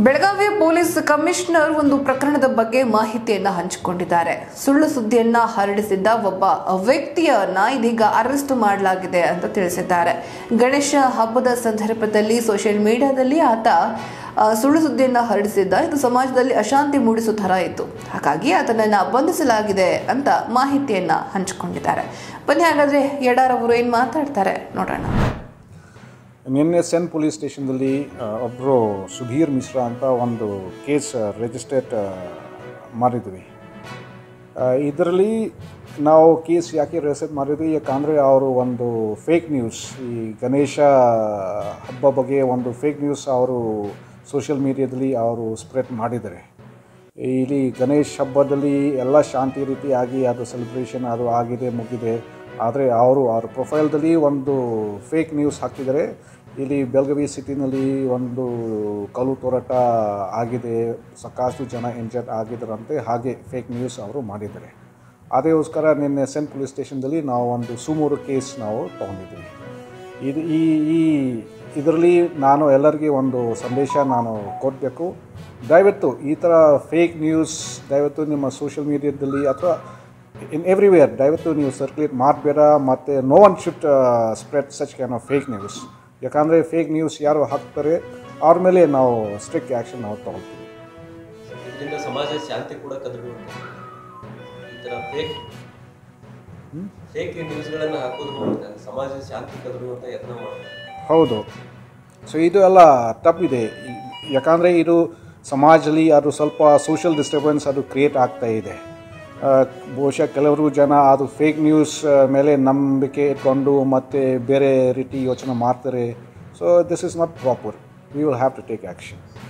ಬೆಳಗಾವಿಯ police commissioner ಒಂದು ಪ್ರಕರಣದ ಬಗ್ಗೆ ಮಾಹಿತಿಯನ್ನ ಹಂಚಿಕೊಂಡಿದ್ದಾರೆ. ಸುಳ್ಳು ಸುದ್ದಿಯನ್ನ ಹರಡಿಸಿದ್ದ ಒಬ್ಬ ವ್ಯಕ್ತಿಯನ್ನ ಇದೀಗ ಅರೆಸ್ಟ್ ಮಾಡಲಾಗಿದೆ ಅಂತ ತಿಳಿಸಿದ್ದಾರೆ. ಗಣೇಶ ಹಬ್ಬದ ಸಂದರ್ಭದಲ್ಲಿ ಸೋಷಿಯಲ್ ಮೀಡಿಯಾದಲ್ಲಿ ಆತ ಸುಳ್ಳು ಸುದ್ದಿಯನ್ನ ಹರಡಿಸಿದ್ದ. ಇದು ಸಮಾಜದಲ್ಲಿ ಅಶಾಂತಿ ಮೂಡಿಸೋ ಥರ ಇತ್ತು. ಹಾಗಾಗಿ ಆತನನ್ನ ಬಂಧಿಸಲಾಗಿದೆ ಅಂತ ಮಾಹಿತಿಯನ್ನ ಹಂಚಿಕೊಂಡಿದ್ದಾರೆ. ಬನ್ನಿ ಹಾಗಾದ್ರೆ ಯಡಾರ್ ಅವರು ಏನು ಮಾತಾಡ್ತಾರೆ ನೋಡೋಣ. ನಿನ್ನೆ ಸೆನ್ ಪೊಲೀಸ್ ಸ್ಟೇಷನ್ದಲ್ಲಿ ಒಬ್ಬರು ಸುಧೀರ್ ಮಿಶ್ರಾ ಅಂತ ಒಂದು ಕೇಸ್ ರಿಜಿಸ್ಟ್ರೇಟ್ ಮಾಡಿದ್ವಿ. ಇದರಲ್ಲಿ ನಾವು ಕೇಸ್ ಯಾಕೆ ರಿಜಿಸ್ಟ್ರೇಟ್ ಮಾಡಿದ್ವಿ ಯಾಕಂದರೆ ಅವರು ಒಂದು ಫೇಕ್ ನ್ಯೂಸ್, ಈ ಗಣೇಶ ಹಬ್ಬ ಬಗ್ಗೆ ಒಂದು ಫೇಕ್ ನ್ಯೂಸ್ ಅವರು ಸೋಷಿಯಲ್ ಮೀಡಿಯಾದಲ್ಲಿ ಅವರು ಸ್ಪ್ರೆಡ್ ಮಾಡಿದ್ದಾರೆ. ಇಲ್ಲಿ ಗಣೇಶ ಹಬ್ಬದಲ್ಲಿ ಎಲ್ಲ ಶಾಂತಿ ರೀತಿಯಾಗಿ ಅದು ಸೆಲೆಬ್ರೇಷನ್ ಅದು ಆಗಿದೆ ಮುಗಿದೆ. ಆದರೆ ಅವ್ರ ಪ್ರೊಫೈಲ್ದಲ್ಲಿ ಒಂದು ಫೇಕ್ ನ್ಯೂಸ್ ಹಾಕಿದರೆ ಇಲ್ಲಿ ಬೆಳಗಾವಿ ಸಿಟಿನಲ್ಲಿ ಒಂದು ಕಲ್ಲು ತೂರಾಟ ಆಗಿದೆ, ಸಾಕಷ್ಟು ಜನ ಇಂಜರ್ಡ್ ಆಗಿದ್ದರಂತೆ, ಹಾಗೆ ಫೇಕ್ ನ್ಯೂಸ್ ಅವರು ಮಾಡಿದ್ದಾರೆ. ಅದಕ್ಕೋಸ್ಕರ ನಿನ್ನೆ ಸೆನ್ ಪೊಲೀಸ್ ಸ್ಟೇಷನ್ದಲ್ಲಿ ನಾವು ಒಂದು ಸುಮಾರು ಕೇಸ್ ನಾವು ತೊಗೊಂಡಿದ್ದೀವಿ. ಇದರಲ್ಲಿ ನಾನು ಎಲ್ಲರಿಗೆ ಒಂದು ಸಂದೇಶ ನಾನು ಕೊಡಬೇಕು. ದಯವಿಟ್ಟು ಈ ಥರ ಫೇಕ್ ನ್ಯೂಸ್ ದಯವಿಟ್ಟು ನಿಮ್ಮ ಸೋಷಿಯಲ್ ಮೀಡಿಯಾದಲ್ಲಿ ಅಥವಾ ಇನ್ ಎವ್ರಿವೇರ್ ದಯವಿಟ್ಟು ನೀವು ಸರ್ಕ್ಯುಲೇಟ್ ಮಾಡಬೇಡ. ಮತ್ತು no one should spread such kind of fake news. ಯಾಕಂದರೆ ಫೇಕ್ ನ್ಯೂಸ್ ಯಾರು ಹಾಕ್ತಾರೆ ಅವ್ರ ಮೇಲೆ ನಾವು ಸ್ಟ್ರಿಕ್ಟ್ ಆ್ಯಕ್ಷನ್ ನಾವು ತೊಗೊಳ್ತೀವಿ. ಇದರಿಂದ ಸಮಾಜ ಶಾಂತಿ ಕೂಡ ಕದಡುತ್ತೆ. ಈ ಥರ ಫೇಕ್ ನ್ಯೂಸ್ಗಳನ್ನು ಹಾಕೋದ್ರ ಮೂಲಕ ಸಮಾಜದ ಶಾಂತಿ ಕದಡುವಂಥ ಯತ್ನ ಮಾಡ್ತಾರೆ. ಹೌದು. ಸೊ ಇದು ಎಲ್ಲ ತಪ್ಪಿದೆ. ಯಾಕಂದರೆ ಇದು ಸಮಾಜದಲ್ಲಿ ಅದು ಸ್ವಲ್ಪ ಸೋಷಿಯಲ್ ಡಿಸ್ಟರ್ಬೆನ್ಸ್ ಅದು ಕ್ರಿಯೇಟ್ ಆಗ್ತಾ ಇದೆ. ಬಹುಶಃ ಕೆಲವರು ಜನ ಅದು ಫೇಕ್ ನ್ಯೂಸ್ ಮೇಲೆ ನಂಬಿಕೆ ಇಟ್ಕೊಂಡು ಮತ್ತು ಬೇರೆ ರೀತಿ ಯೋಚನೆ ಮಾಡ್ತಾರೆ. So this is not proper. We will have to take action.